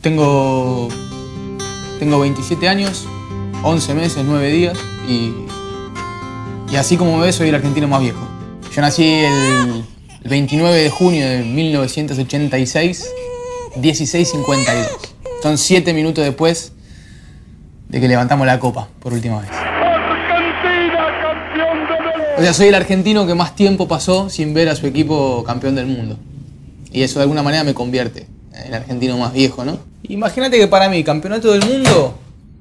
Tengo 27 años, 11 meses, 9 días y así como me ves soy el argentino más viejo. Yo nací el 29 de junio de 1986, 16:52. Son 7 minutos después de que levantamos la copa por última vez. ¡Argentina, campeón del mundo! O sea, soy el argentino que más tiempo pasó sin ver a su equipo campeón del mundo. Y eso de alguna manera me convierte en el argentino más viejo, ¿no? Imagínate que para mí, campeonato del mundo,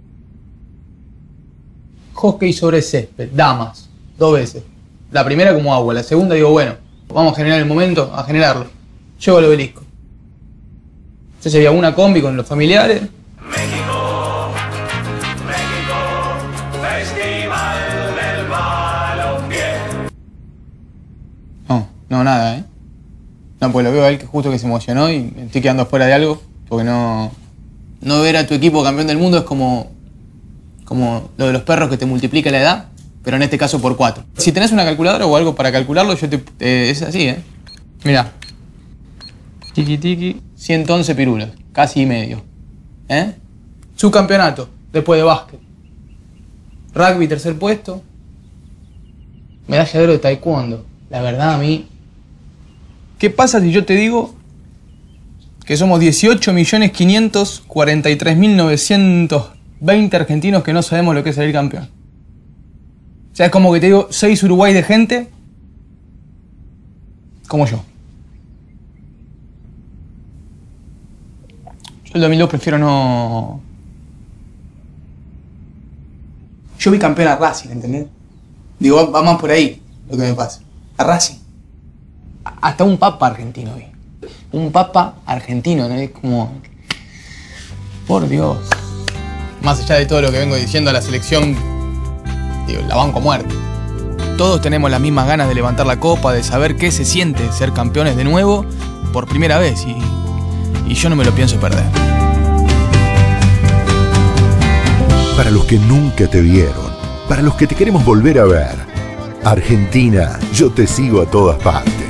hockey sobre césped, damas, 2 veces. La primera como agua, la segunda digo, bueno, vamos a generar el momento, a generarlo. Llego al obelisco. Entonces había una combi con los familiares. México, Festival del Balompié. No, nada, ¿eh? No, pues lo veo a él que justo que se emocionó y me estoy quedando fuera de algo, porque no ver a tu equipo campeón del mundo es como lo de los perros que te multiplica la edad, pero en este caso por 4. Si tenés una calculadora o algo para calcularlo, es así, ¿eh? Mirá. Tiki tiki, 111 pirulos, casi y medio. ¿Eh? Subcampeonato, después de básquet. Rugby, 3er puesto. Medalla de oro de taekwondo. La verdad a mí... ¿Qué pasa si yo te digo que somos 18.543.920 argentinos que no sabemos lo que es salir campeón? O sea, es como que te digo 6 Uruguay de gente como yo. Yo el 2002 prefiero no... Yo vi campeón a Racing, ¿entendés? Digo, va más por ahí lo que me pasa. A Racing. Hasta un papa argentino vi. Un papa argentino, ¿no? Es como... Por Dios. Más allá de todo lo que vengo diciendo a la selección, digo, la banco a muerte. Todos tenemos las mismas ganas de levantar la copa, de saber qué se siente ser campeones de nuevo por primera vez y yo no me lo pienso perder. Para los que nunca te vieron, para los que te queremos volver a ver, Argentina, yo te sigo a todas partes.